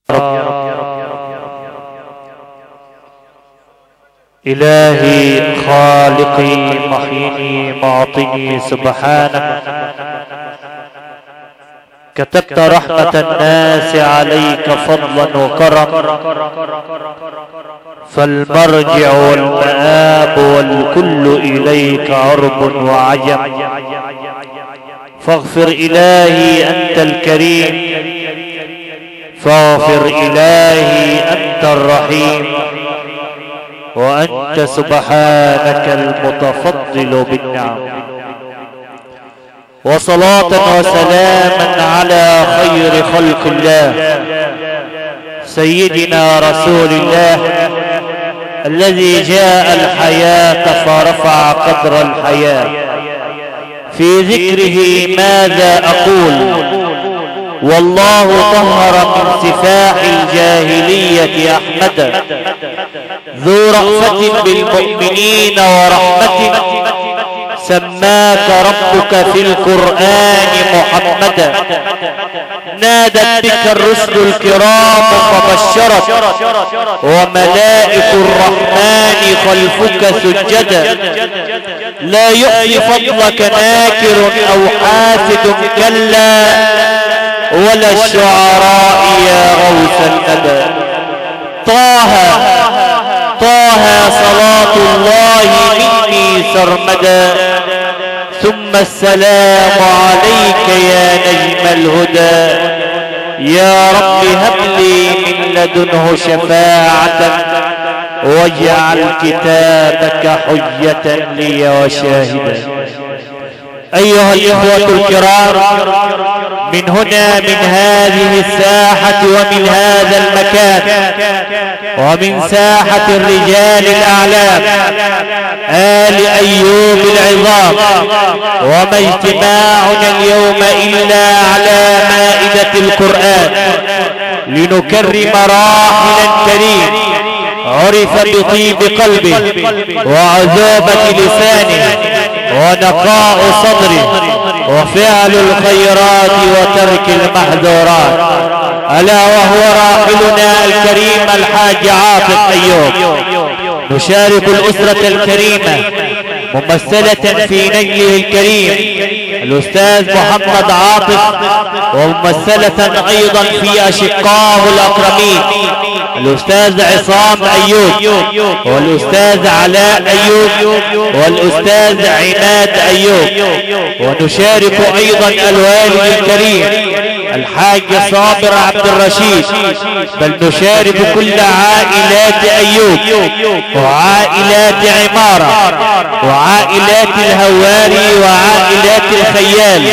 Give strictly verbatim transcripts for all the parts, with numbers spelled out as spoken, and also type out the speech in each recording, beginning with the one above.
إلهي خالقي محيني معطني سبحانك، كتبت رحمة الناس عليك فضلا وكرم، فالمرجع والمآب والكل إليك عرب وعجم. فاغفر إلهي أنت الكريم، فاغفر إلهي أنت الرحيم، وأنت سبحانك المتفضل بالنعم. وصلاة وسلاما على خير خلق الله سيدنا رسول الله، الذي جاء الحياة فرفع قدر الحياة. في ذكره ماذا أقول؟ والله طهر من سفاح الجاهلية أحمدا، ذو رأفة بالمؤمنين ورحمة، سماك ربك في القرآن محمدا. نادت بك الرسل الكرام فبشرت، وملائك الرحمن خلفك سجدا. لا يؤتي فضلك ناكر أو حاسد كلا، ولا الشعراء يا غوث الندى. طه طه صلاة الله مني سرمدا، ثم السلام عليك يا نجم الهدى. يا رب هب لي من لدنه شفاعة، واجعل كتابك حجة لي وشاهدا. أيها الإخوة الكرام، من هنا من هذه الساحة ومن هذا المكان ومن ساحة الرجال الأعلام آل أيوب العظام، وما اجتماعنا اليوم إلا على مائدة القرآن لنكرم راحلا كريم عرف بطيب قلبه وعذوبة لسانه ونقاء صدره وفعل الخيرات وترك المحظورات، ألا وهو راحلنا الكريم الحاج عاطف أيوب. نشارك الأسرة الكريمة ممثلة في نجله الكريم الأستاذ محمد عاطف، وممثلة أيضا في أشقائه الأكرمين الأستاذ عصام أيوب والأستاذ علاء أيوب والأستاذ عماد أيوب. ونشارك أيضا الوالد الكريم الحاج صابر عبد الرشيد، بل نشارك كل عائلات أيوب وعائلات عمارة وعائلات الهواري وعائلات الخيال.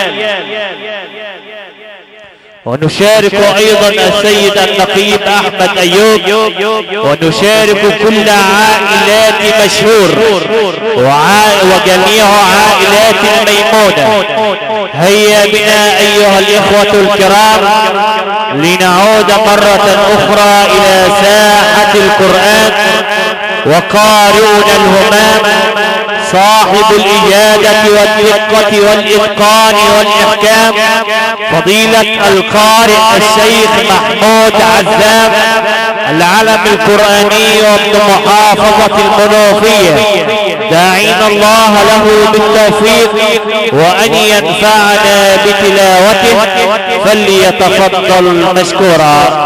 ونشارك أيضا السيد النقيب أحمد أيوب، ونشارك كل عائلات مشهور وجميع عائلات الميمونة. هيا بنا أيها الإخوة الكرام لنعود مرة أخرى إلى ساحة القرآن. وقارئنا الهمام صاحب الإجادة والدقة والإتقان والإحكام فضيلة القارئ الشيخ محمود عزام العلم القرآني وابن محافظة المنوفية، داعين الله له بالتوفيق وأن ينفعنا بتلاوته، فليتفضل مشكورا.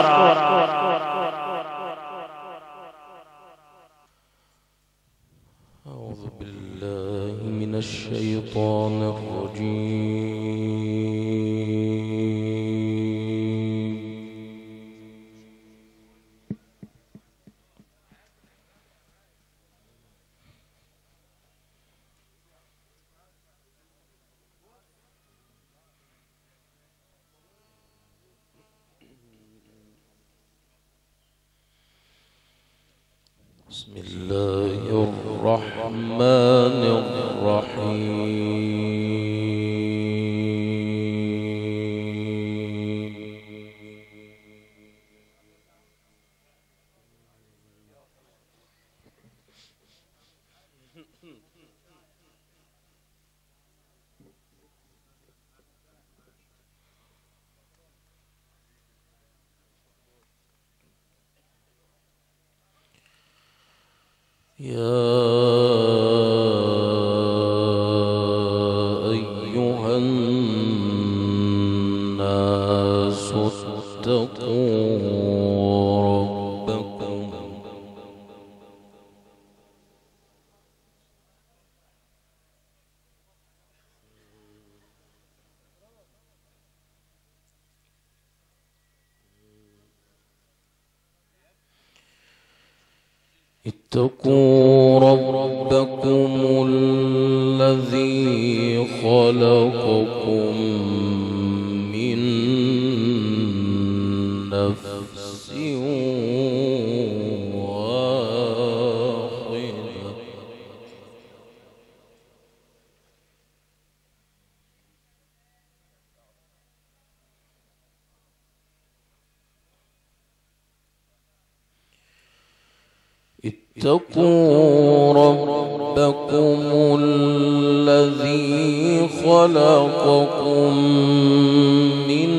الشيطان الرجيم. بسم الله الرحمن الرحيم. يا أيها الناس اتقوا ربكم اتقوا ربكم الذي خلقكم من نفس واحدة اتقوا ربكم الذي خلقكم من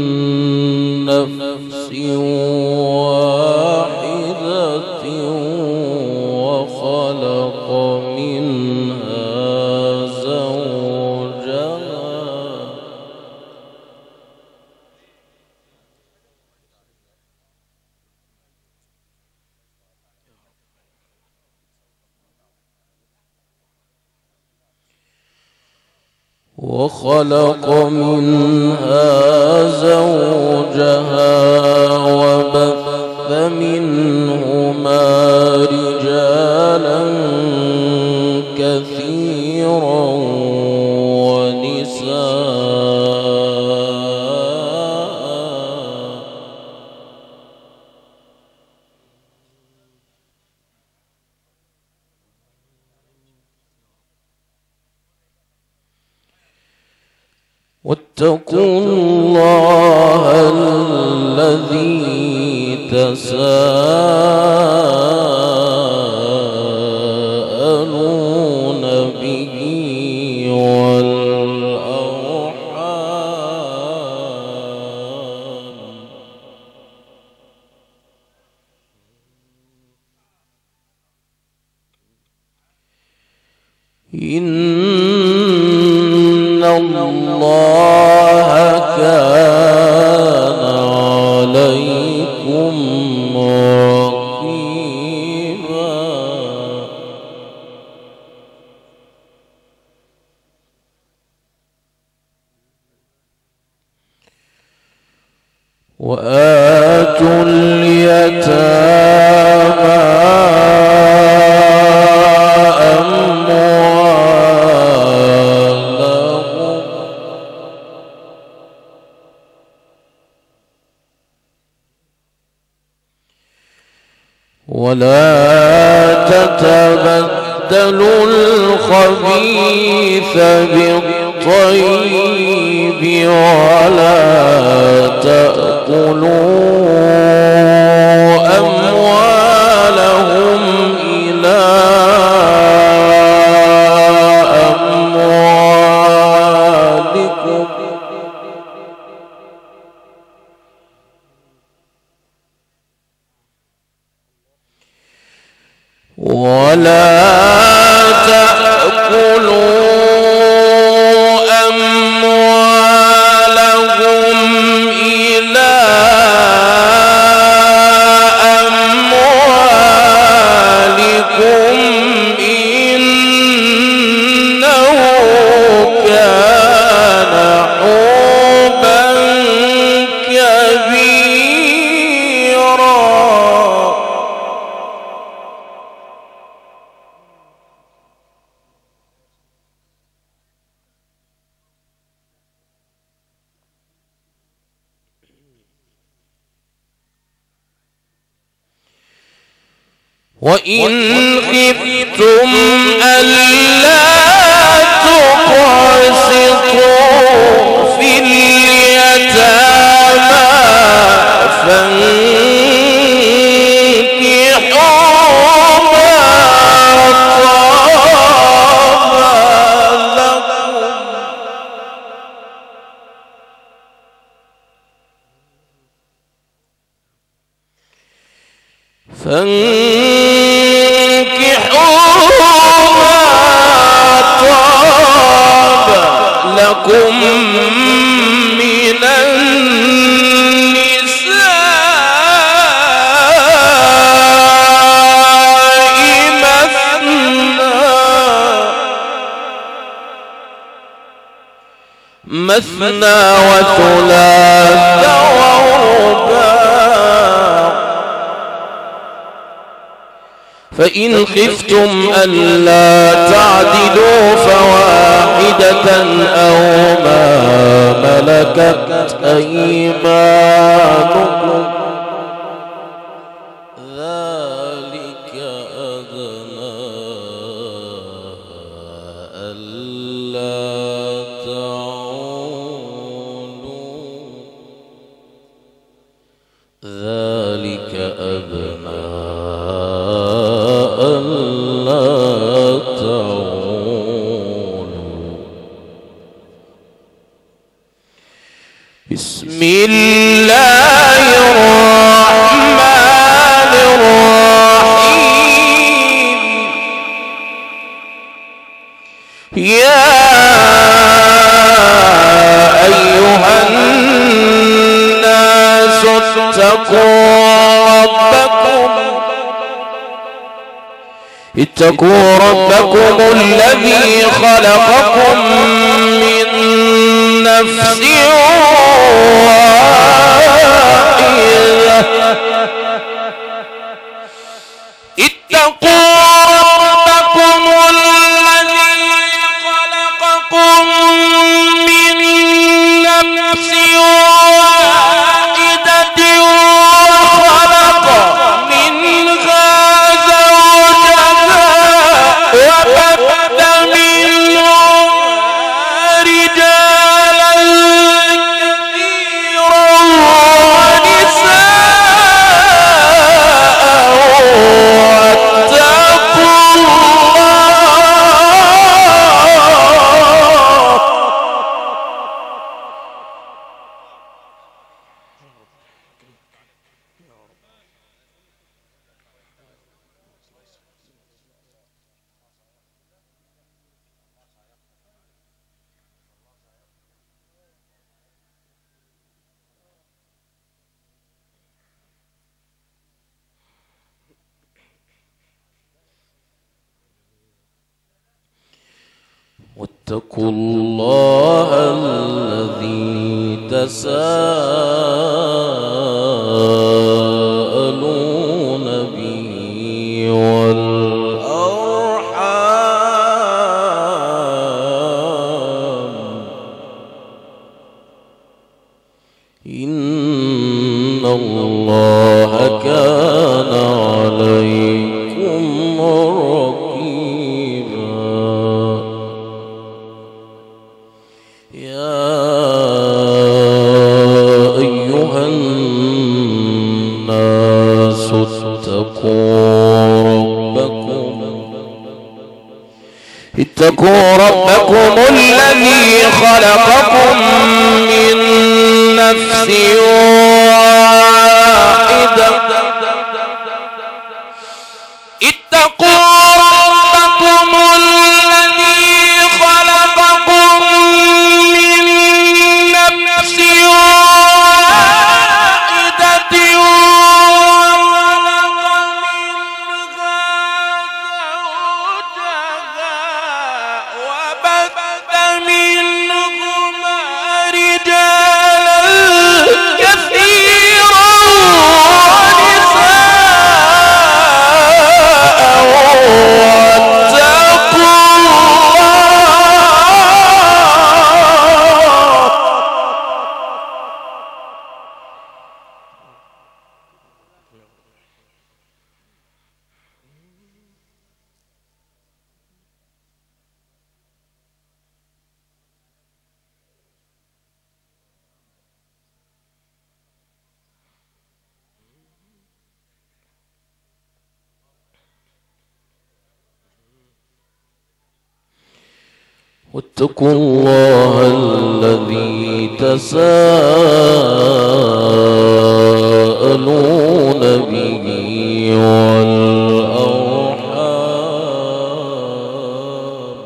نفس واحدة وخلق منها زوجها وخلق منها زوجها وبث منهما رجالا كثيرا ونساء واتقوا الله الذي تساءلون به والأرحام إن الله كان عليكم رقيبا وآتوا اليتامى ولا تتبدلوا الخبيث بالطيب ولا تأكلوا أموالهم إلى أموالكم ولا تأكلوا أموالهم إلى أموالكم إنه كان حوبا كبيرا وإن خفتم ألا تقسطوا في اليتامى فانكحوا ما طاب لكم فانكحوا مثنى وثلاث ورباع فإن خفتم ألا تعدلوا فواحدة أو ما ملكت أيمانكم ذلك أدنى ألا تعولوا ذلك أدنى ألا تعولوا. بسم الله الرحمن الرحيم. يا أيها الناس اتقوا ربكم اتقوا ربكم الذي خلقكم من نفس واحدة اتقوا ربكم الذي خلقكم من نفس واحدة وخلق منها وبث منهما رجالا كثيرا ونساء واتقوا واتقوا الله الذي تساءلون به والأرحام إن الله كان عليكم رقيبا. يا أيها الناس اتقوا ربكم اتقوا ربكم الذي خلقكم من نفس واحدة اتقوا ربكم الذي خلقكم من نفس واحدة وخلق منها زوجها وبث منهما رجالا كثيرا ونساء واتقوا واتقوا الله الذي تساءلون به والأرحام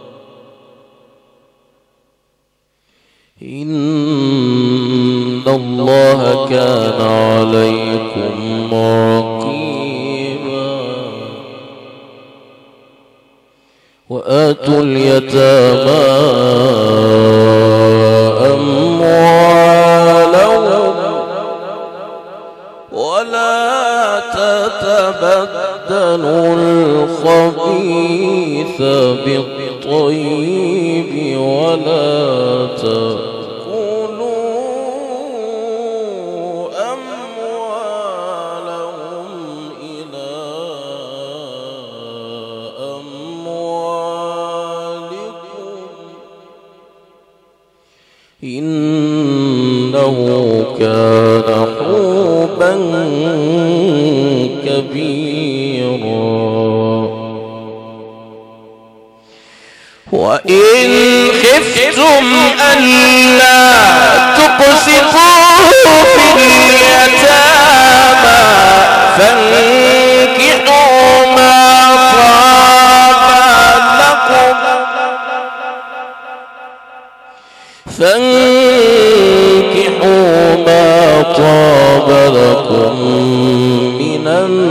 إن الله كان عليكم رقيبا. وآتوا اليتامى الخبيث بالطيب ولا تأكلوا أموالهم إلى أموالكم إنه كان حوبا كبيرا وإن خفتم ألا تقسطوا في اليتامى فانكحوا ما طاب لكم فانكحوا ما طاب لكم من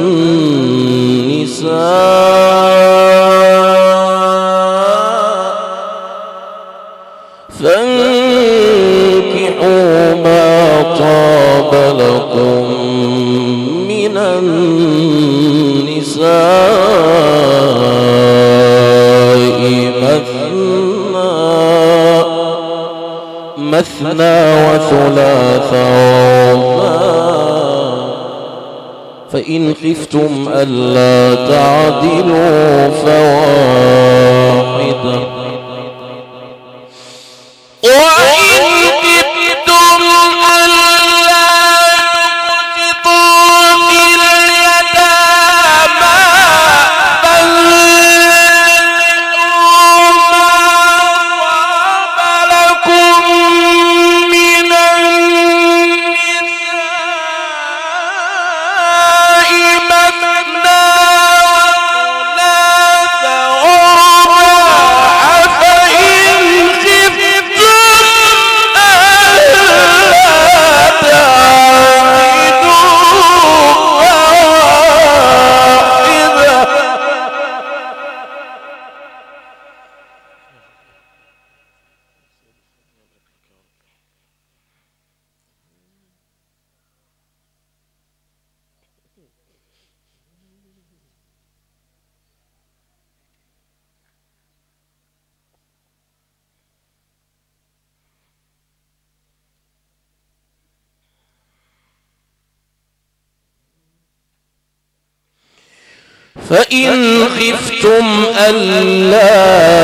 النساء فانكحوا ما طاب لكم من النساء مثنى مثنى وثلاث ورباع فإن خفتم ألا تعدلوا فواحدة وإن خفتم ألا تقسطوا في اليتامى فانكحوا ما طاب لكم من النساء مثنى وثلاث ورباع فإن فإن خفتم ألا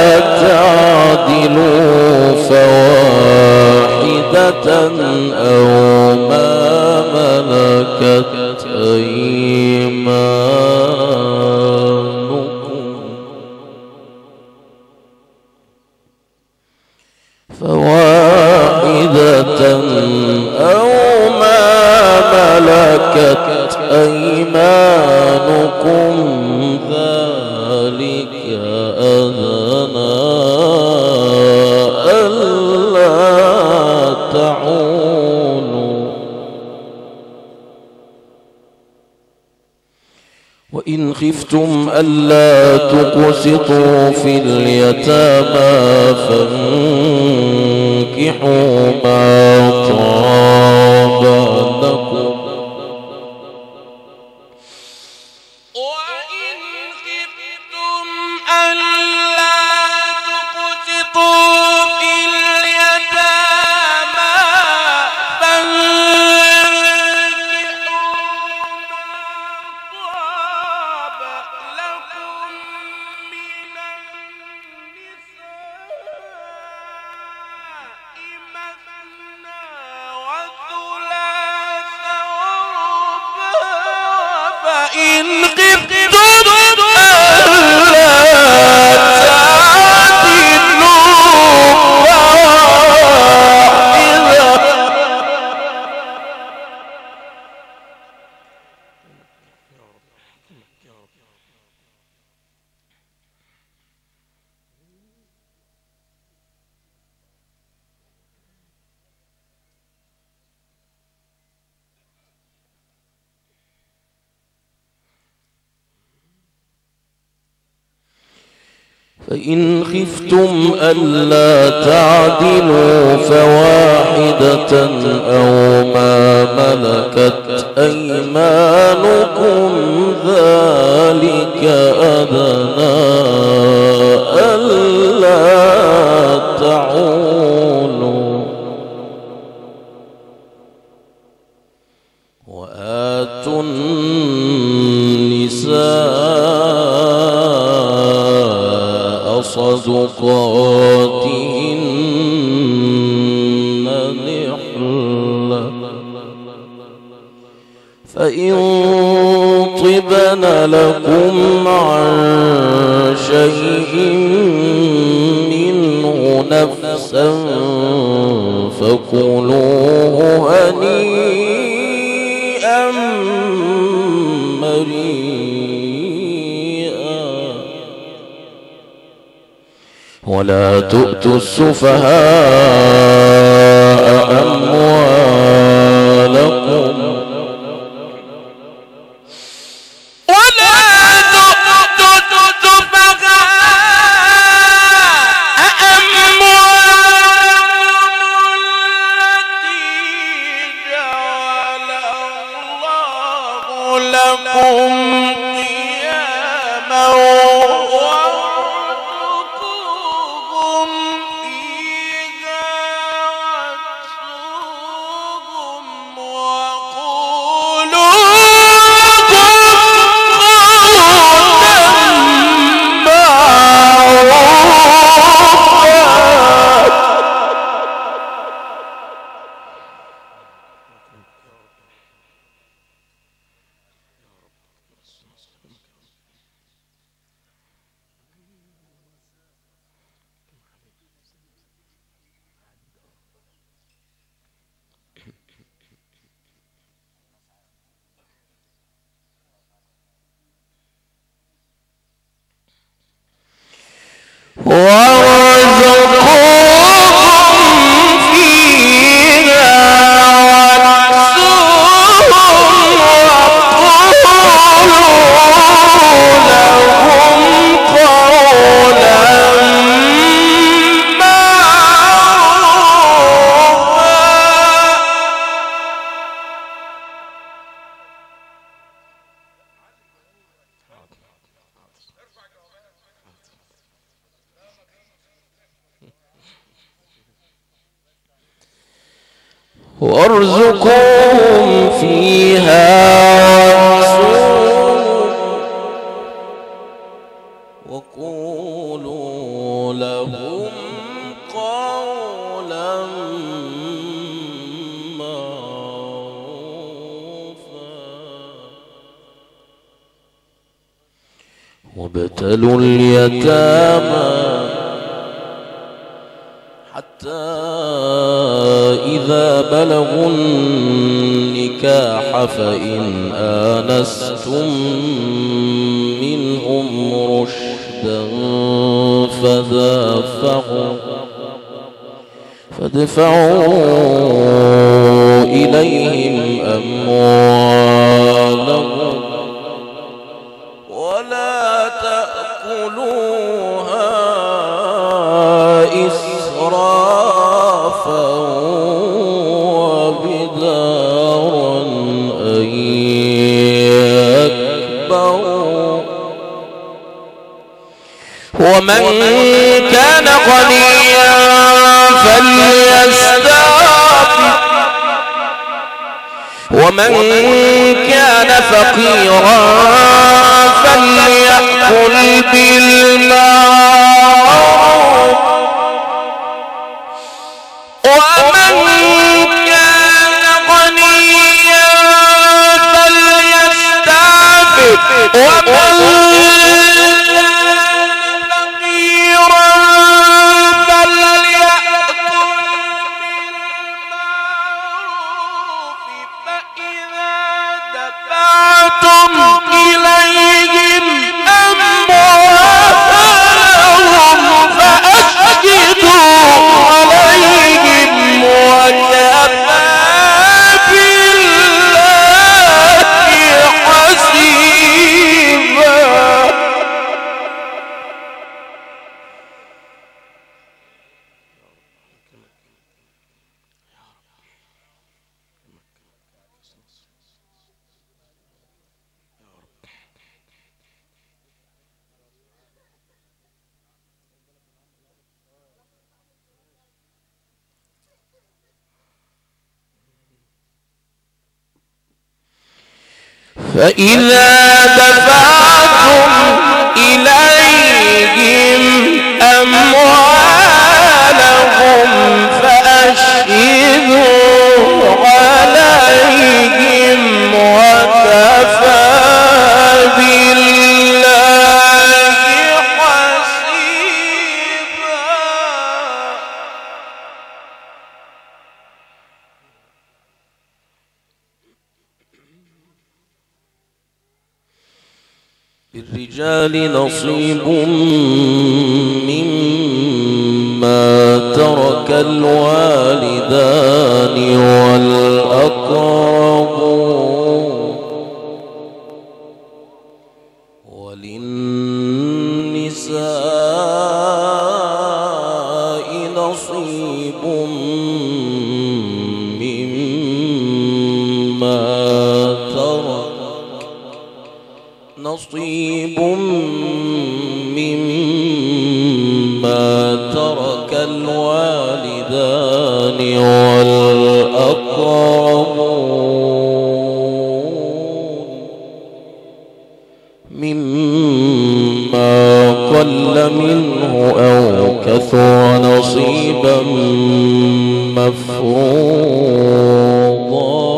تعدلوا فواحدة أو ما ملكت أيمانكم فواحدة أو ما ملكت أيمانكم ذلك أدنى ألا تعولوا وإن خفتم ألا تقسطوا في اليتامى فانكحوا ما طاب لكم إن خفتم ألا تعدلوا فإن خفتم ألا تعدلوا فواحدة أو ما ملكت أيمانكم ذلك أدنى صدقاتهن نحلة فإن طبن لكم عن شيء منه نفسا فكلوه هنيئا مريئا ولا تؤتوا السفهاء أموالكم وارزقوهم فيها وقولوا لهم قولا معروفا وابتلوا اليتامى حتى إذا بلغوا النكاح فإن آنستم منهم رشدا فدافعوا فادفعوا إليهم أموالهم ولا تأكلوها إسرافا وبدارا أن يكبروا ومن كان غنيا فليستعفف ومن كان فقيرا فليأكل بالمعروف ومن كان غنيا فليستعفف ومن فإذا دفعتم إليهم للرجال نصيب مما ترك الوالدان والأقربون وللنساء نصيب مما ترك نصيب مما ترك الوالدان والأقربون مما قل منه أو كثر نصيبا مفروضا.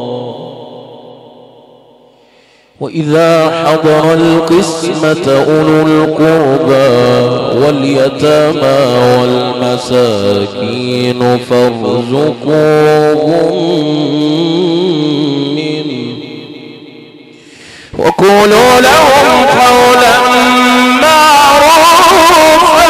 وإذا حضر القسمة أولو القربى واليتامى والمساكين فارزقوهم منه وقولوا لهم قولا معروفا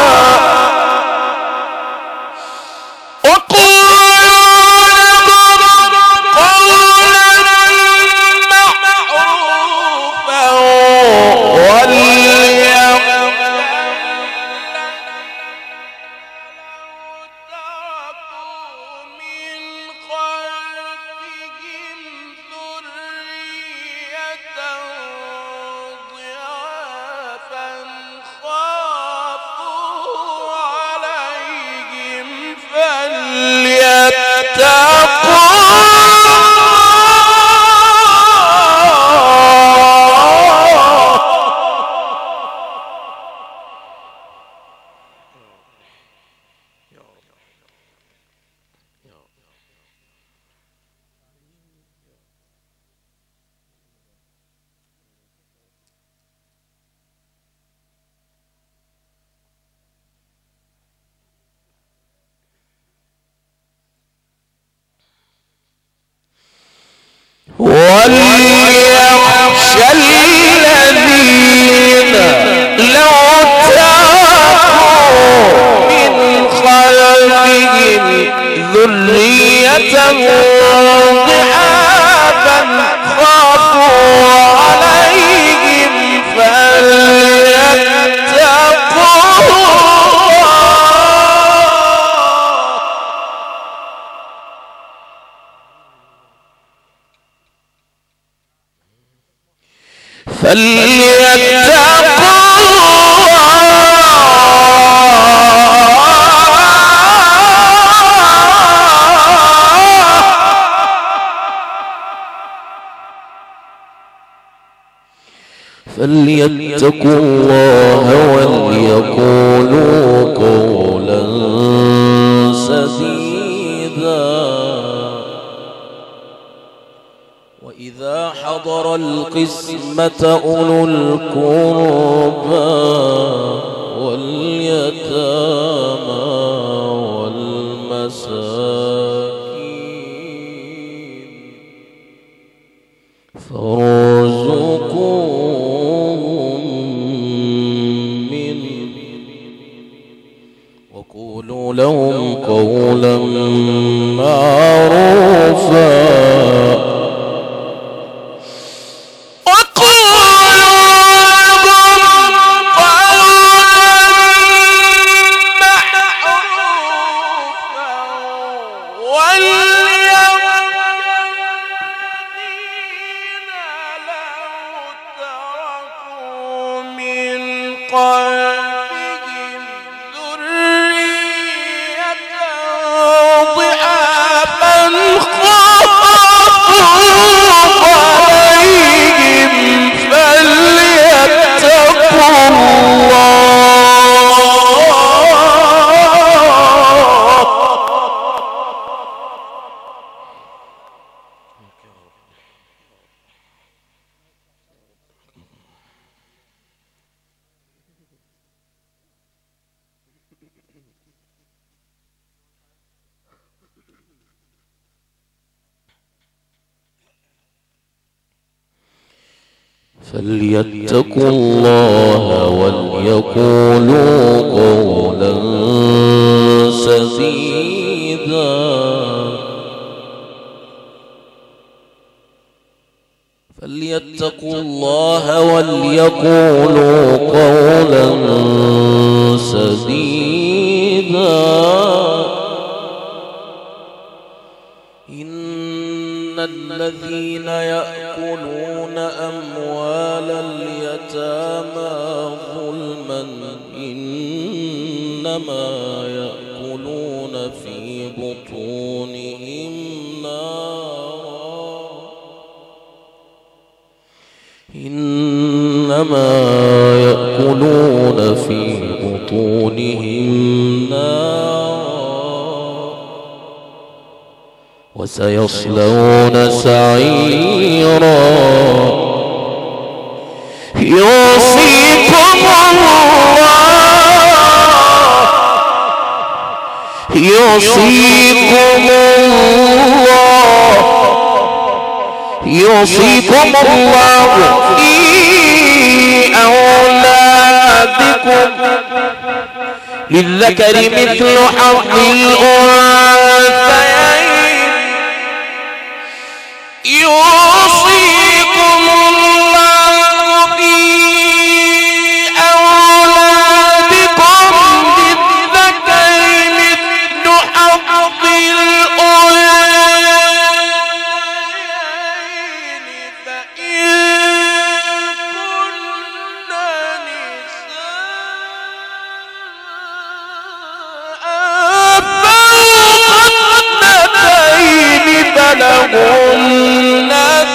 وليخشى الذين لو تركوا من خلفهم ذرية ضعافا خافوا عليهم فليتقوا فليتقوا فليتقوا الله وليقولوا قولا سديدا. وإذا حضر القسمة أولو القربى واليتامى والمساكين فارزقوهم منه وقولوا لهم قولا معروفا ضعافا خافوا فليتقوا الله وليقولوا قولا سديدا فليتقوا الله وليقولوا قولا سديدا إن الذين يأكلون أموال اليتامى ظلما إنما يأكلون في بطونهم نارا إنما يأكلون في بطونهم نارا وسيصلون سعيرا يوصيكم الله يوصيكم الله يوصيكم الله في أولادكم للذكر مثل حظ الأنثيين يوصيكم الله في أولادكم للذكر مثل حظ الأنثيين فإن كن نساء فلهن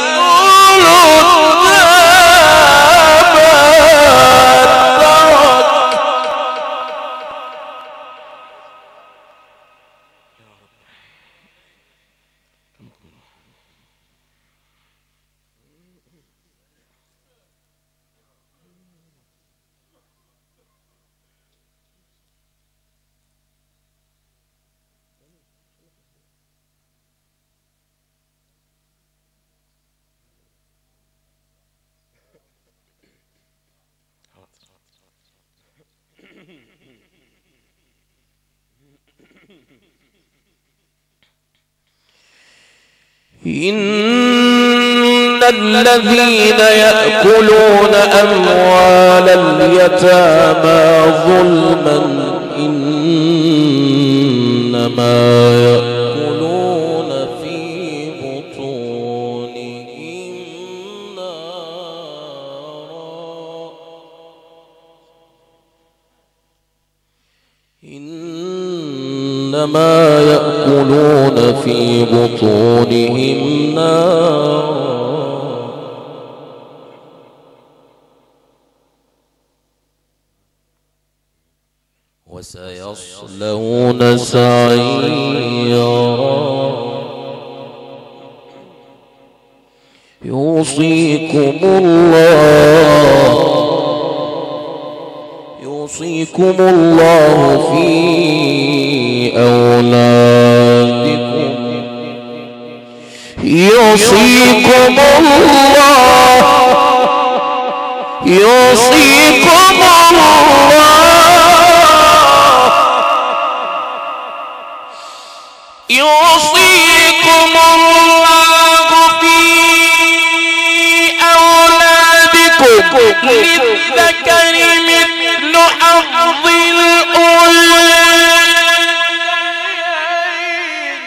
إن الذين يأكلون أموال اليتامى ظلما إنما يأكلون في بطونهم نارا إنما يأكلون في بطونهم نارا وسيصلون سعيرا يوصيكم الله يوصيكم الله في أولادكم يوصيكم الله يوصيكم الله يوصيكم الله في أولادكم للذكر مثل حظ الأنثيين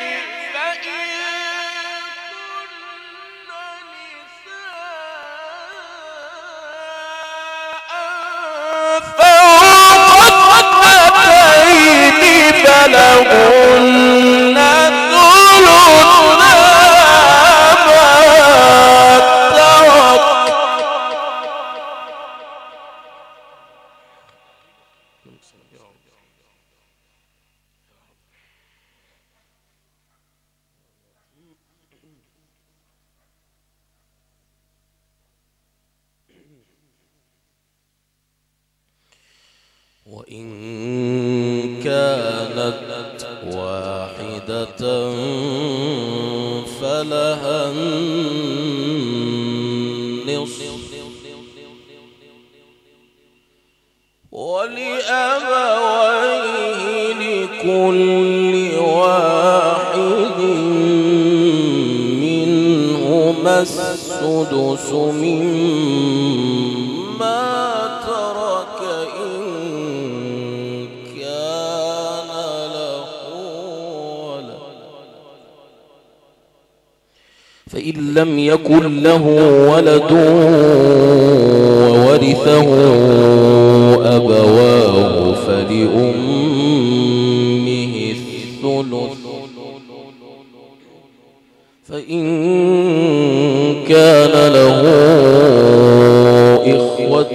فإن فوق اثنتين فلهن وإن كانت واحدة فلها النصف أبويه لكل واحد منهما السدس مما ترك إن كان له ولد فإن لم يكن له ولد وورثه أبواه فلأمه الثلث فإن كان له إخوة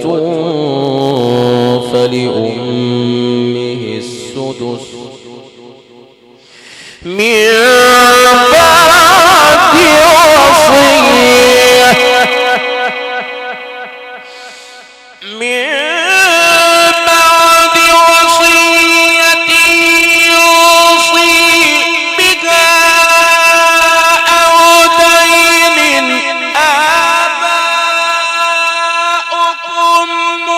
فلأمه السدس من بعد وصية من بعد وصية يوصي بها أو دين آباؤكم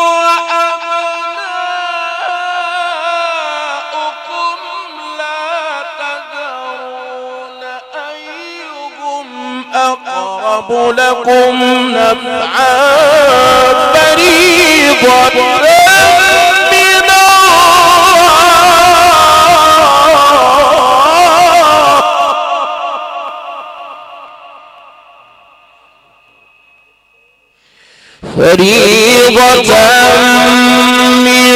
وأبناؤكم لا تدرون أيهم أقرب لكم نفعا فريضة من الله فريضة من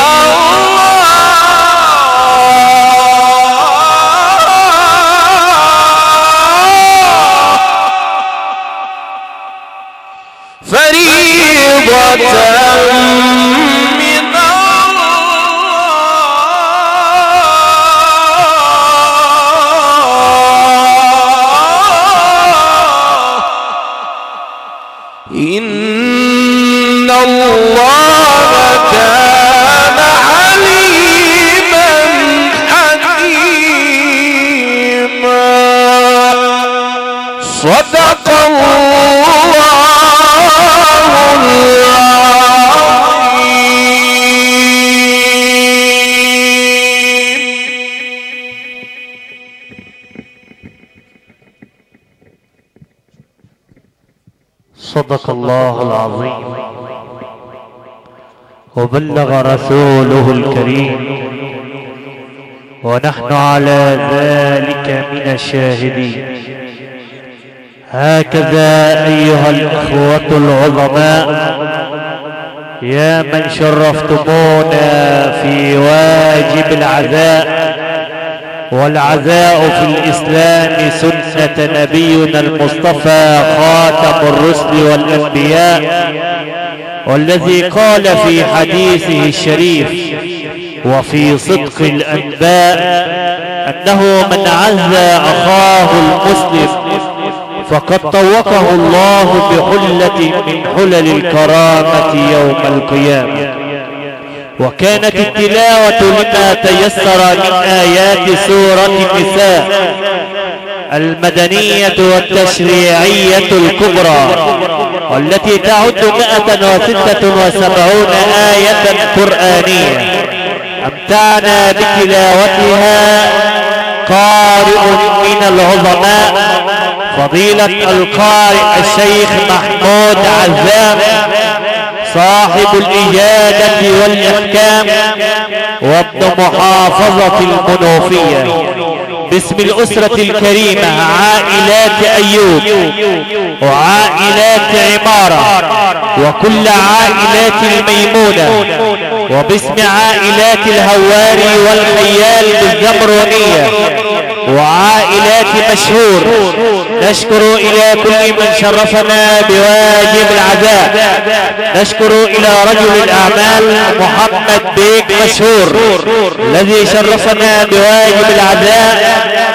فريضة من الله إن الله كان عليما حكيما صدق الله صدق الله العظيم وبلغ رسوله الكريم ونحن على ذلك من الشاهدين. هكذا أيها الإخوة العظماء يا من شرفتمونا في واجب العزاء، والعزاء في الإسلام سنة نبينا المصطفى خاتم الرسل والأنبياء، والذي قال في حديثه الشريف وفي صدق الأنباء أنه من عزى أخاه المسلم فقد طوقه الله بحلة من حلل الكرامة يوم القيامة. وكانت التلاوة لما تيسر من آيات سورة النساء المدنية والتشريعية الكبرى، والتي تعد مئة وستة وسبعون آية قرآنية. أمتعنا بتلاوتها قارئ من العظماء فضيلة القارئ الشيخ محمود عزام صاحب الإجادة والإحكام وابن محافظة المنوفية، باسم الأسرة الكريمة عائلات أيوب وعائلات عمارة وكل عائلات الميمونة، وباسم عائلات الهواري والخيال بالزمرونية وعائلات مشهور. نشكر إلى كل من شرفنا بواجب العزاء. نشكر إلى رجل الأعمال محمد بيك مشهور الذي شرفنا بواجب العزاء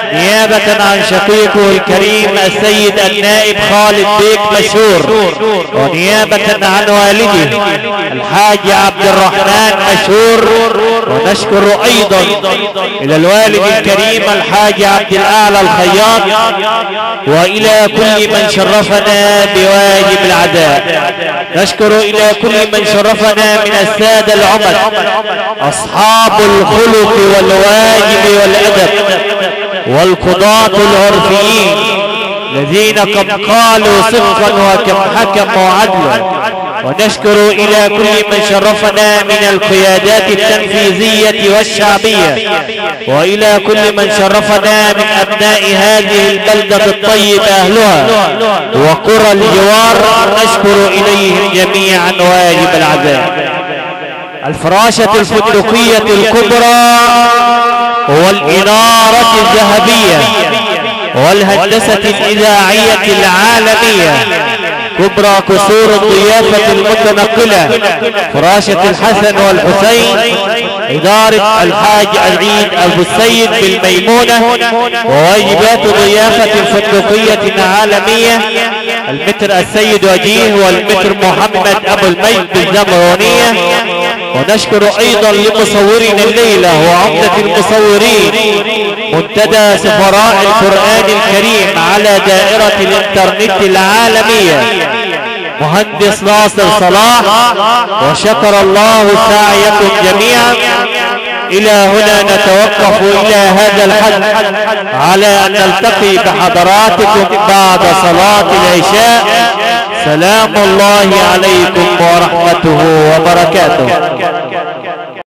نيابة عن شقيقه الكريم السيد النائب خالد بيك مشهور، ونيابة عن والده الحاج عبد الرحمن مشهور. ونشكر ايضا الى الوالد الكريم الحاج عبد الاعلى الخياط، والى كل من شرفنا بواجب العزاء. نشكر الى كل من شرفنا من السادة العمد اصحاب الخلق والواجب والادب والقضاة العرفيين الذين قد قالوا صدقا وكم حكموا عدلا. ونشكر الى كل من شرفنا من القيادات التنفيذية والشعبية، والى كل من شرفنا من ابناء هذه البلدة الطيبة اهلها وقرى الجوار. نشكر اليهم جميعا واجب العزاء. الفراشة الفندقية الكبرى والإنارة الذهبية والهندسة الإذاعية العالمية، كبرى قصور الضيافة المتنقلة، فراشة الحسن والحسين، إدارة الحاج العيد أبو السيد بالميمونة، وواجبات ضيافة فندقية عالمية، المتر السيد وجيه والمتر محمد أبو المجد بالزمرونية. ونشكر ايضا لمصورين الليلة وعمدة المصورين منتدى سفراء القرآن الكريم على دائرة الانترنت العالمية مهندس ناصر صلاح، وشكر الله سعيكم جميعا. الى هنا نتوقف الى هذا الحد على ان نلتقي بحضراتكم بعد صلاة العشاء. سلام الله عليكم ورحمته وبركاته.